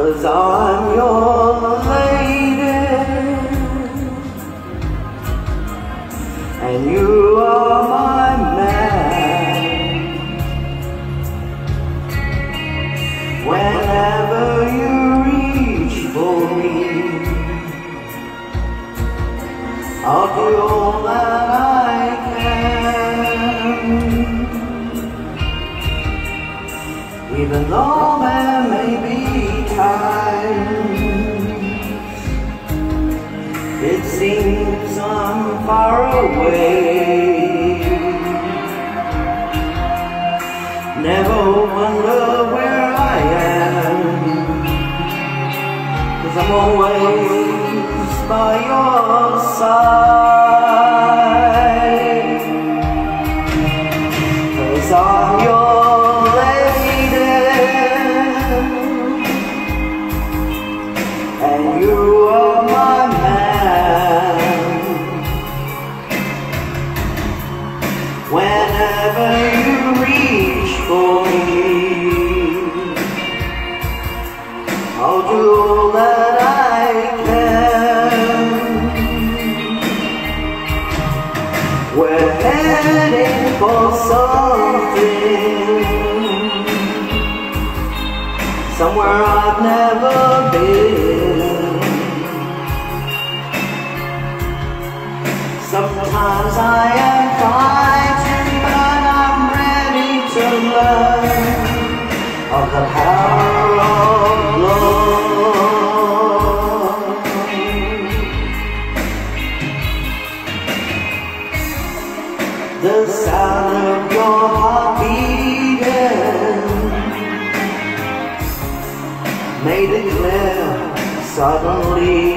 'cause I'm your lady, and you are my man. Whenever you reach for me, I'll do all that I can. Even though there may be times it seems I'm far away, never wonder where I am, 'cause I'm always by your side. 'Cause I'm your lady, and you are my man. Whenever you reach for me, I'll do all that I can. We're heading for something, somewhere I've never been. Sometimes I am frightened, but I'm ready to learn of the power of love. The sound of your heart beating made it clear suddenly.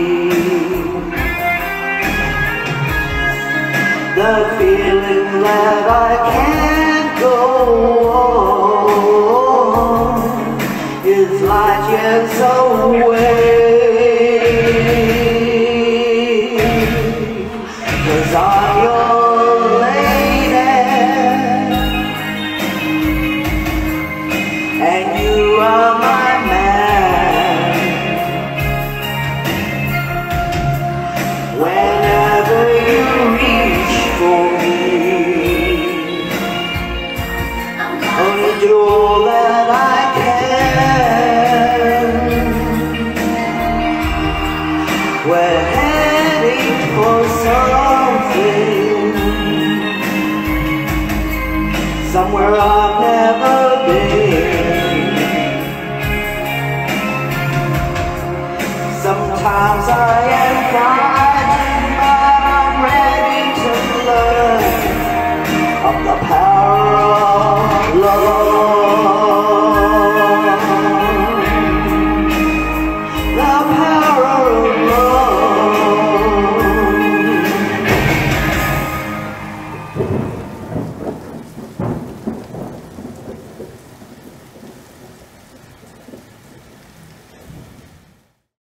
The feeling that I can't go on is light years away. 'Cause I'm your lady, and you are my man. Whenever you reach for me, I'll do all that I can. We're heading for something, somewhere I've never